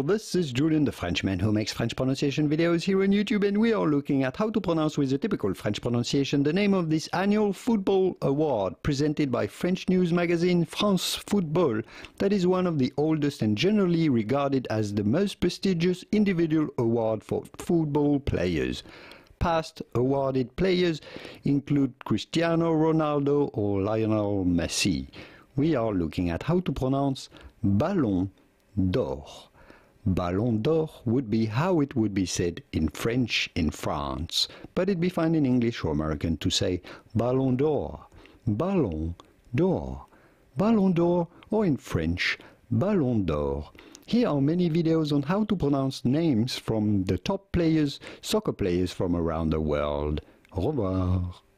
this is Julian, the Frenchman who makes French pronunciation videos here on YouTube, and we are looking at how to pronounce with a typical French pronunciation the name of this annual football award presented by French news magazine France Football, that is one of the oldest and generally regarded as the most prestigious individual award for football players. Past awarded players include Cristiano Ronaldo or Lionel Messi. We are looking at how to pronounce Ballon d'Or. Ballon d'Or would be how it would be said in French in France, but it'd be fine in English or American to say Ballon d'Or, Ballon d'Or, Ballon d'Or, or in French, Ballon d'Or. Here are many videos on how to pronounce names from the top players, soccer players from around the world. Au revoir.